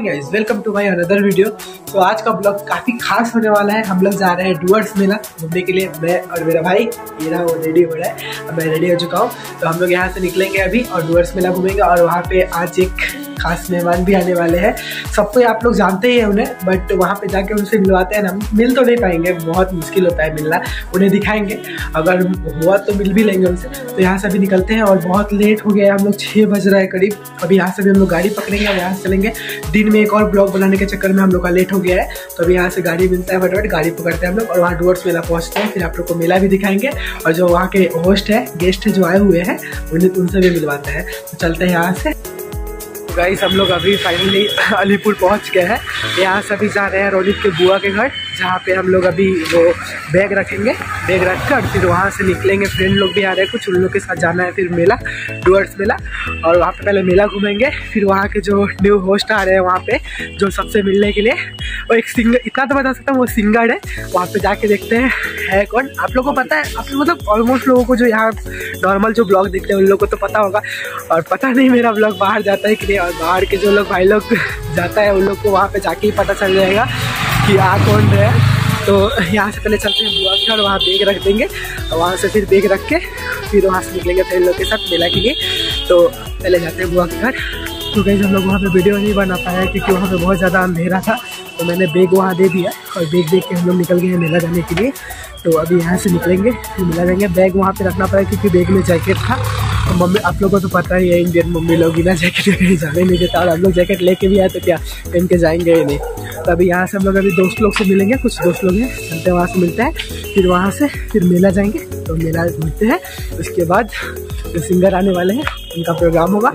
Guys, welcome to my another video. तो आज का ब्लॉग काफ़ी खास होने वाला है। हम लोग जा रहे हैं डुअर्स मेला घूमने के लिए। मैं और मेरा भाई, ये रहा वो रेडी हो रहा है, मैं रेडी हो चुका हूँ। तो हम लोग यहाँ से निकलेंगे अभी और डुअर्स मेला घूमेंगे। और वहाँ पे आज एक खास मेहमान भी आने वाले हैं। सबको आप लोग जानते ही हैं उन्हें, बट वहाँ पे जाके उनसे मिलवाते हैं ना। मिल तो नहीं पाएंगे, बहुत मुश्किल होता है मिलना। उन्हें दिखाएंगे, अगर हुआ तो मिल भी लेंगे उनसे। तो यहाँ से अभी निकलते हैं और बहुत लेट हो गया है, हम लोग 6 बज रहा है करीब। अभी यहाँ से भी हम लोग गाड़ी पकड़ेंगे और यहाँ से चलेंगे। दिन में एक और ब्लॉग बनाने के चक्कर में हम लोग का लेट हो गया है। तो अभी यहाँ से गाड़ी मिलता है, फटाफट गाड़ी पकड़ते हैं हम लोग और वहाँ डुअर्स मेला पहुँचते हैं। फिर आप लोग को मेला भी दिखाएंगे और जो वहाँ के होस्ट है, गेस्ट है जो आए हुए हैं, उनसे भी मिलवाते हैं। तो चलते हैं यहाँ से। गाइस, हम लोग अभी फाइनली अलीपुर पहुंच गए हैं। यहाँ से अभी जा रहे हैं रोनित के बुआ के घर, जहाँ पे हम लोग अभी वो बैग रखेंगे। बैग रख कर फिर वहाँ से निकलेंगे। फ्रेंड लोग भी आ रहे हैं कुछ, उन लोग के साथ जाना है फिर मेला, डुअर्स मेला। और वहाँ पे पहले मेला घूमेंगे, फिर वहाँ के जो न्यू होस्ट आ रहे हैं वहाँ पे, जो सबसे मिलने के लिए, वो एक सिंगर, इतना तो बता सकता हूँ, वो सिंगर है। वहाँ पे जाके देखते हैं है कौन। आप लोगों को पता है, आप मतलब ऑलमोस्ट लोगों को जो यहाँ नॉर्मल जो ब्लॉग देखते हैं उन लोगों को तो पता होगा। और पता नहीं मेरा ब्लॉग बाहर जाता है कि नहीं, और बाहर के जो लोग भाई लोग जाता है उन लोग को वहाँ पे जाके ही पता चल जाएगा कि आ कौन रहे। तो यहाँ से पहले चलते हैं बुआ के घर, वहाँ बैग रख देंगे और वहाँ से फिर बैग रख के फिर वहाँ से निकलेंगे फ्रेंड लोग के साथ मेला के लिए। तो पहले जाते हैं बुआ के घर। तो गाइस, हम लोग वहाँ पे वीडियो नहीं बना पाया क्योंकि वहाँ पे बहुत ज़्यादा अंधेरा था। तो मैंने बैग वहाँ दे दिया और बैग देख के हम लोग निकल गए हैं मेला जाने के लिए। तो अभी यहाँ से निकलेंगे, फिर मेला जाएंगे। बैग वहाँ पे रखना पड़ा क्योंकि बैग में जैकेट था। तो मम्मी, आप लोगों को तो पता ही है, इंडियन मम्मी लोग बिना जैकेट कहीं जाने नहीं देता। और हम लोग जैकेट लेके भी आए तो क्या पहन के जाएंगे ही नहीं। तो अभी यहाँ से हम लोग अभी दोस्त लोग से मिलेंगे, कुछ दोस्त लोग हैं, चलते हैं वहाँ से मिलते हैं। फिर वहाँ से फिर मेला जाएंगे। तो मेला घूमते हैं, उसके बाद जो सिंगर आने वाले हैं उनका प्रोग्राम होगा।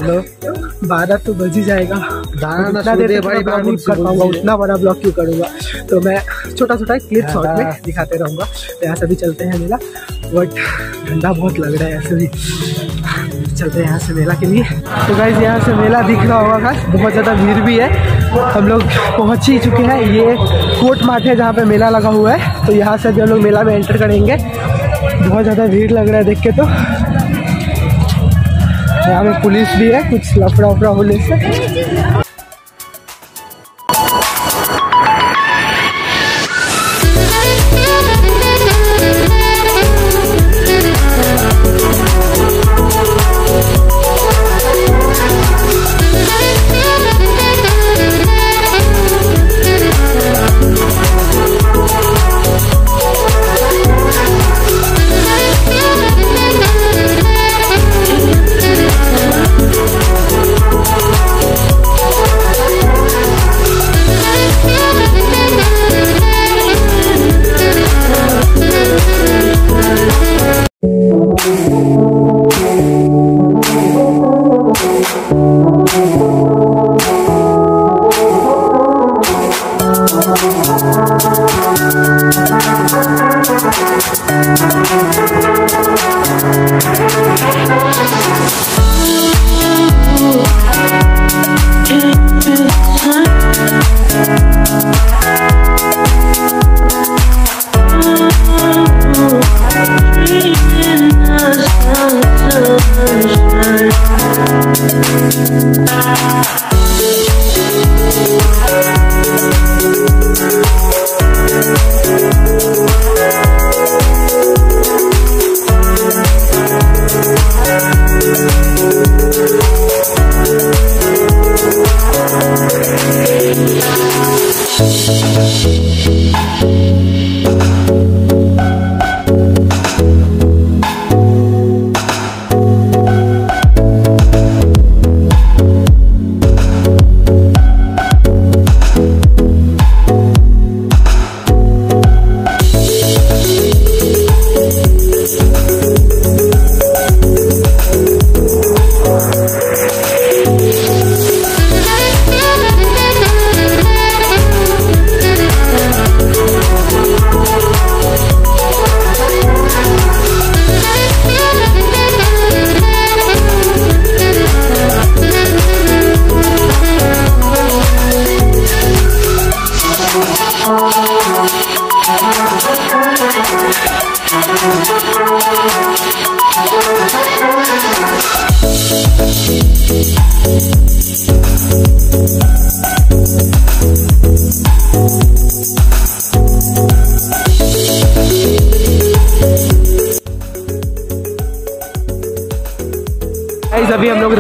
12 तो बज ही जाएगा। उतना देर नहीं कर पाऊंगा, उतना बड़ा ब्लॉग क्यों करूँगा। तो मैं छोटा छोटा क्लिप शॉर्ट में दिखाते रहूँगा। तो यहाँ से भी चलते हैं मेला, बट ठंडा बहुत लग रहा है। ऐसे भी चलते हैं यहाँ से मेला के लिए। तो गाइस, यहाँ से मेला दिख रहा होगा, बहुत ज़्यादा भीड़ भी है। हम लोग पहुँच ही चुके हैं। ये कोट मार्ट है जहाँ पे मेला लगा हुआ है। तो यहाँ से अभी हम लोग मेला में एंटर करेंगे। बहुत ज़्यादा भीड़ लग रहा है देख के। तो यहाँ पे पुलिस भी है, कुछ लफड़ा उफड़ा होने से।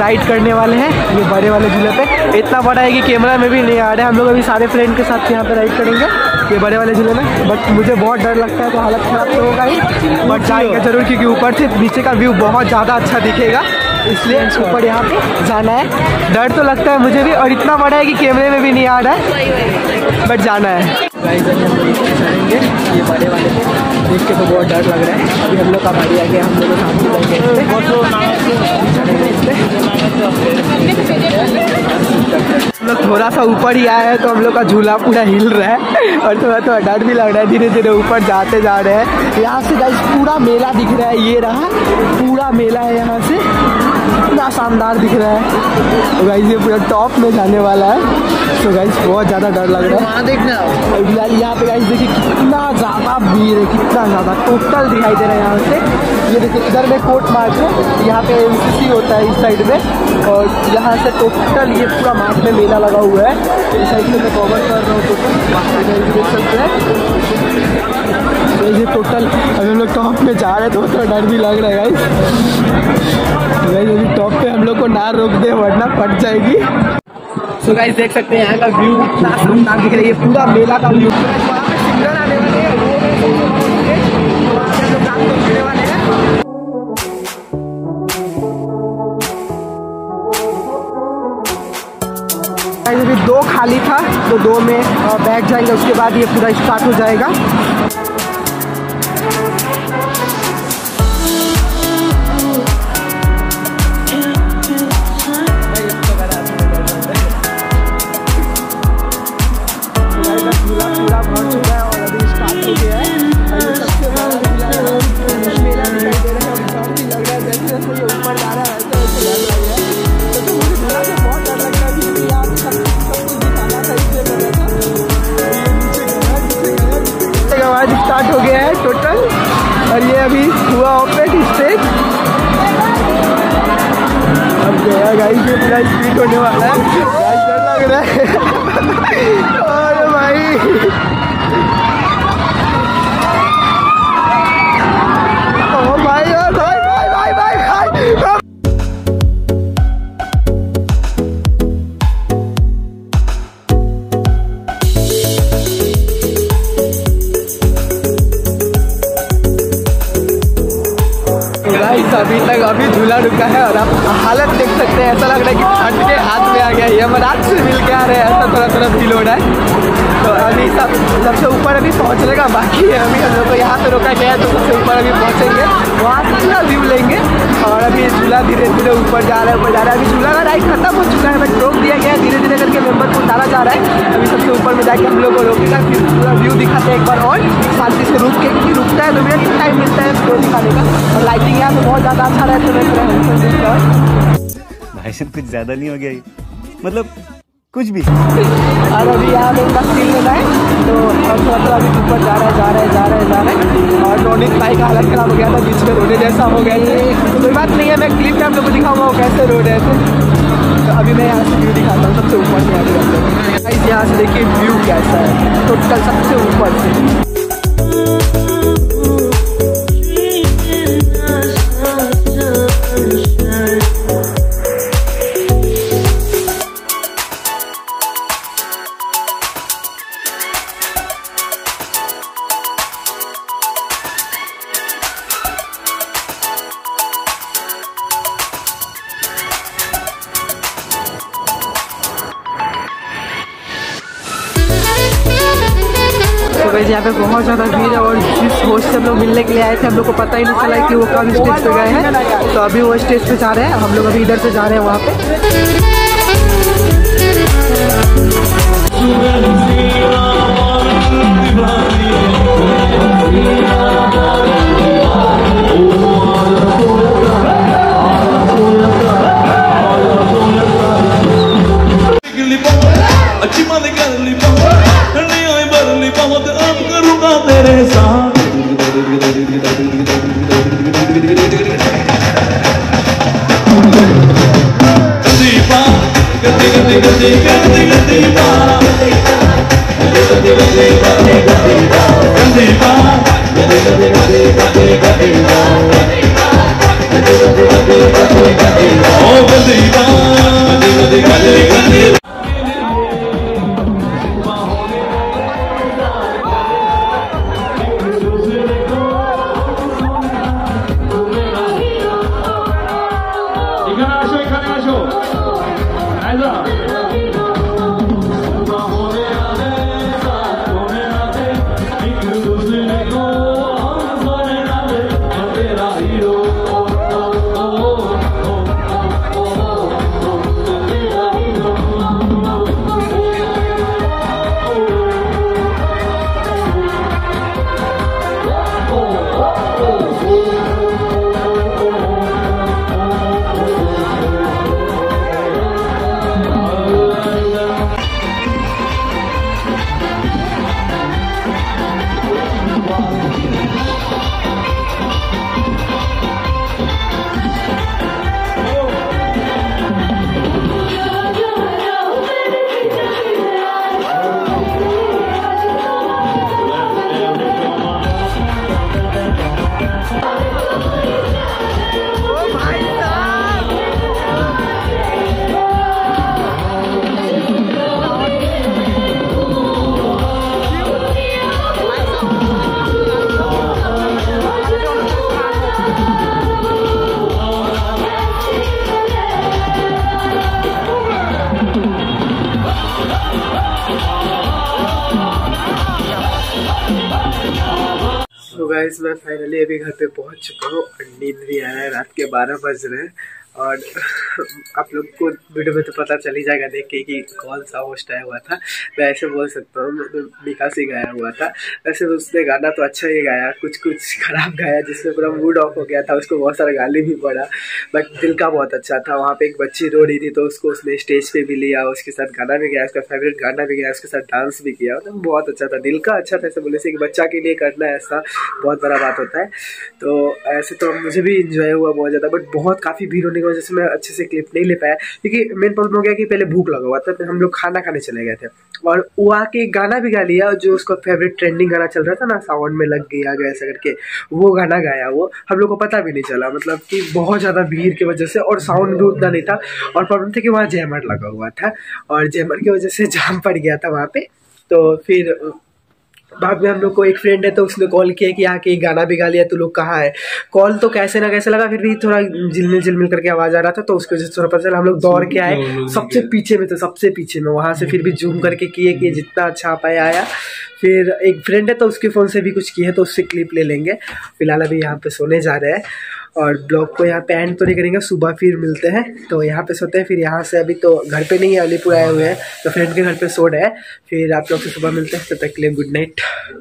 राइड करने वाले हैं ये बड़े वाले झूले पे। इतना बड़ा है कि कैमरा में भी नहीं आ रहा है। हम लोग अभी सारे फ्रेंड के साथ यहाँ पे राइड करेंगे ये बड़े वाले झूले में। बट मुझे बहुत डर लगता है, तो हालत खराब तो होगा ही, बट जाएंगे जरूर क्योंकि ऊपर से नीचे का व्यू बहुत ज़्यादा अच्छा दिखेगा, इसलिए ऊपर यहाँ पे जाना है। डर तो लगता है मुझे भी, और इतना बड़ा है कि कैमरे में भी नहीं आ रहा है, बट जाना है। गाइस अभी हम लोग चढ़ेंगे ये बड़े वाले पे, देख के तो बहुत डर लग रहा है। अभी हम लोग का बारी आ गया, हम लोग सामने हम लोग थोड़ा सा ऊपर ही आए हैं, तो हम लोग का झूला पूरा हिल रहा है और थोड़ा थोड़ा डर भी लग रहा है। धीरे धीरे ऊपर जाते जा रहे हैं। यहाँ से गाइस पूरा मेला दिख रहा है, ये रहा पूरा मेला है यहाँ से, इतना शानदार दिख रहा है। तो गाइस ये पूरा टॉप में जाने वाला है। तो गाइस बहुत ज़्यादा डर लग रहा है। वहाँ देखना यहाँ पे गाइस देखिए कितना ज़्यादा भीड़ है, कितना ज़्यादा टोटल दिखाई दे रहा है यहाँ से। ये देखिए इधर में कोर्ट मार्च है, यहाँ पे एनसीसी होता है इस साइड में, और यहाँ से टोटल ये पूरा मार्च में मेला लगा हुआ है। इस साइड से मैं कवर कर रहा हूँ टोटल, देख सकते हैं। तो ये टोटल अभी हम लोग टॉप में जा रहे हैं, तो थोड़ा डर भी लग रहा है गाइस। अभी टॉप पे हम लोग को ना रोक दे वरना फट जाएगी। सो गाइस देख सकते हैं यहाँ का व्यू कितना शानदार दिख रहा है, ये पूरा मेला का व्यू। वहाँ पे सिंगर आने वाले हैं, वो वहाँ पे लोग डांस करने वाले हैं। अभी 2 खाली था, तो 2 में बैठ जाएंगे, उसके बाद ये पूरा स्टार्ट हो जाएगा। स्टार्ट हो गया है टोटल, और ये अभी हुआ ओपन स्टेज। अब गया गाइस, ये पूरा स्पीड होने वाला है, डर लग रहा है। और भाई ओ भाई ओ भाई भाई भाई भाई भाई अभी झूला रुका है, और आप हालत देख सकते हैं, ऐसा लग रहा है कि फट के हाथ में आ गया। ये यमराज से मिल के आ रहे हैं, ऐसा थोड़ा थोड़ा फील हो रहा है। तो अभी सबसे ऊपर अभी पहुंचने का बाकी है। अभी हम लोग को यहाँ पे रोका गया है, तो सबसे ऊपर अभी पहुंचेंगे, वहाँ से पूरा व्यू लेंगे। और अभी झूला धीरे धीरे ऊपर जा रहा है, ऊपर जा रहा है। अभी झूला का राइड खत्म हो चुका है, बट रोक दिया गया है, धीरे धीरे करके मेंबर को उतारा जा रहा है। अभी सबसे ऊपर में जाके हम लोग को रोकेगा, फिर पूरा व्यू दिखाते हैं एक बार और शांति से रुक के, क्योंकि रुकता है 2 मिनट का टाइम मिलता है शो दिखाने का। और लाइटिंग यहाँ पे बहुत ज़्यादा अच्छा रहता है। भाई साहब कुछ ज़्यादा नहीं हो गया, मतलब कुछ भी। और अभी यहाँ पे इनका सीन लेना है, तो हम थोड़ा अभी ऊपर जा रहे हैं। और टोनिक भाई का हालत खराब हो गया था, बीच में रोडे जैसा हो गया। ये कोई बात नहीं है, मैं क्लिप में आप लोग को दिखाऊंगा वो कैसे रोड है। तो अभी मैं यहाँ से व्यू दिखाता हूँ सबसे ऊपर से। यहाँ से देखिए व्यू कैसा है टोटल सबसे ऊपर से। यहाँ पे बहुत ज़्यादा भीड़ है, और जिस होस्ट से हम लोग मिलने के लिए आए थे, हम लोग को पता ही नहीं चला कि वो कब स्टेज पे गए हैं। तो अभी वो स्टेज पे जा रहे हैं, हम लोग अभी इधर से जा रहे हैं वहाँ पे। तेरे साथ गंदी तो गाइस मैं फाइनली अभी घर पे पहुंच चुका हूँ और नींद भी आया है। रात के 12 बज रहे हैं और आप लोग को वीडियो में तो पता चल ही जाएगा देख के कि कौन सा होस्ट आया हुआ था। मैं ऐसे बोल सकता हूँ, मतलब विकास ही गाया हुआ था। वैसे उसने गाना तो अच्छा ही गाया, कुछ कुछ खराब गाया जिसमें पूरा मूड ऑफ हो गया था, उसको बहुत सारा गाली भी पड़ा, बट दिल का बहुत अच्छा था। वहाँ पे एक बच्ची रो रही थी तो उसको उसने स्टेज पे भी लिया, उसके साथ गाना भी गाया, उसका फेवरेट गाना भी गाया, उसके साथ डांस भी किया। मतलब बहुत अच्छा था, दिल का अच्छा था। ऐसे बोले से एक बच्चा के लिए करना ऐसा बहुत बड़ा बात होता है। तो ऐसे तो मुझे भी इंजॉय हुआ बहुत ज़्यादा, बट बहुत काफ़ी भीड़ होने की वजह से मैं अच्छे से क्लिप नहीं ले पाया, क्योंकि मेन प्रॉब्लम हो गया कि पहले भूख लगा हुआ था, तो हम लोग खाना खाने चले गए थे और वो आके गाना भी गा लिया, जो उसका फेवरेट ट्रेंडिंग गाना चल रहा था ना, साउंड में लग गया ऐसा करके, वो गाना गाया। वो हम लोग को पता भी नहीं चला, मतलब कि बहुत ज़्यादा भीड़ की वजह से, और साउंड भी उतना नहीं था। और प्रॉब्लम था कि वहाँ जैमर लगा हुआ था और जैमर की वजह से जाम पड़ गया था वहाँ पे। तो फिर बाद में हम लोग को एक फ्रेंड है तो उसने कॉल किया कि आके गाना भी गा लिया, तो लोग कहाँ है। कॉल तो कैसे ना कैसे लगा, फिर भी थोड़ा झिलमिल करके आवाज़ आ रहा था, तो उसकी वजह से थोड़ा पता चला। हम लोग दौड़ के आए, सबसे पीछे में, तो सबसे पीछे में वहाँ से फिर भी जूम करके किए कि जितना अच्छा आ पाया आया। फिर एक फ्रेंड है तो उसके फ़ोन से भी कुछ किए है, तो उससे क्लिप ले लेंगे। फिलहाल अभी यहाँ पे सोने जा रहे हैं और ब्लॉग को यहाँ पे एंड तो नहीं करेंगे, सुबह फिर मिलते हैं। तो यहाँ पे सोते हैं, फिर यहाँ से अभी तो घर पे नहीं है, अलीपुर आए हुए हैं, तो फ्रेंड के घर पे सो रहे हैं। फिर आप लोग से सुबह मिलते हैं, तब तक के लिए good night,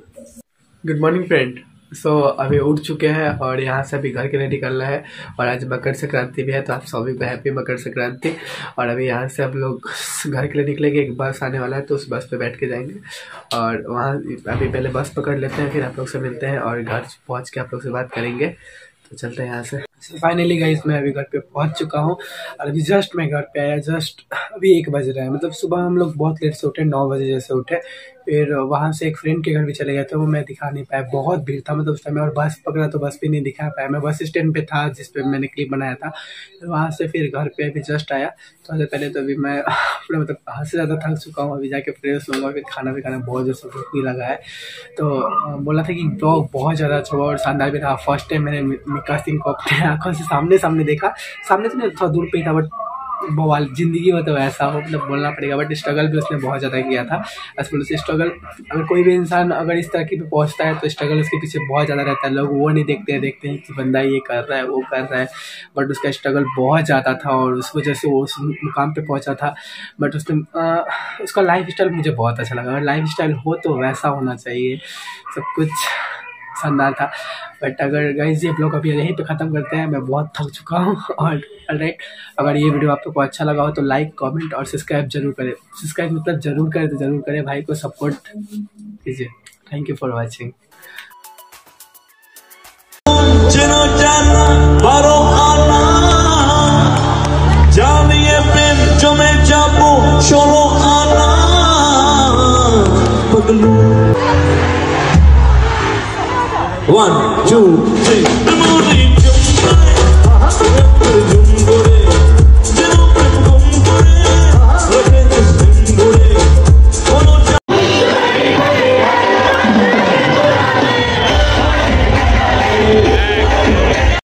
good morning friend. So अभी उठ चुके हैं और यहाँ से अभी घर के लिए निकलना है। और आज मकर संक्रांति भी है, तो आप सभी को हैप्पी मकर संक्रांति। और अभी यहाँ से हम लोग घर के लिए निकलेंगे, एक बस आने वाला है तो उस बस पे बैठ के जाएंगे और वहाँ अभी पहले बस पकड़ लेते हैं, फिर आप लोग से मिलते हैं और घर पहुँच के आप लोग से बात करेंगे। तो चलते हैं यहाँ से। फाइनली गाइस मैं अभी घर पे पहुँच चुका हूँ और अभी जस्ट मैं घर पे आया, जस्ट अभी 1 बज रहा है। मतलब सुबह हम लोग बहुत लेट से उठे, 9 बजे जैसे उठे। फिर वहाँ से एक फ्रेंड के घर भी चले गए थे, वो मैं दिखा नहीं पाया, बहुत भीड़ था मतलब उस टाइम में। और बस पकड़ा तो बस भी नहीं दिखा पाया, मैं बस स्टैंड पे था जिस पे मैंने क्लिप बनाया था। फिर वहाँ से फिर घर पे अभी जस्ट आया। तो उससे पहले तो अभी मैं अपने मतलब हद से ज़्यादा थक चुका हूँ। अभी जाके फ्रेश होगा, फिर खाना भी खाना, बहुत ज़्यादा भूख भी लगा है। तो बोला था कि ब्लॉग बहुत ज़्यादा अच्छा हुआ और शानदार भी था। फर्स्ट टाइम मैंने मिका सिंह को अपने आँखों से सामने देखा, सामने से नहीं, थोड़ा दूर पे ही था, बट बवाल जिंदगी में तो ऐसा हो, मतलब बोलना पड़ेगा। बट स्ट्रगल भी उसने बहुत ज़्यादा किया था। ऐसे स्ट्रगल, अगर कोई भी इंसान अगर इस तरह की पे पहुँचता है तो स्ट्रगल उसके पीछे बहुत ज़्यादा रहता है। लोग वो नहीं देखते हैं कि बंदा ये कर रहा है, वो कर रहा है, बट उसका स्ट्रगल बहुत ज़्यादा था और उस वजह से वो उस मुकाम पे पहुँचा था। बट उसने उसका लाइफ स्टाइल मुझे बहुत अच्छा लगा। अगर लाइफ स्टाइल हो तो वैसा होना चाहिए, सब कुछ शानदार था। बट अगर गाइस ये ब्लॉग अभी यहीं पे ख़त्म करते हैं, मैं बहुत थक चुका हूँ। और ऑलराइट, अगर ये वीडियो आप लोग को अच्छा लगा हो तो लाइक, कमेंट और सब्सक्राइब जरूर करें। सब्सक्राइब मतलब जरूर करें, तो जरूर करें, भाई को सपोर्ट कीजिए। Thank you for watching. One, two, three.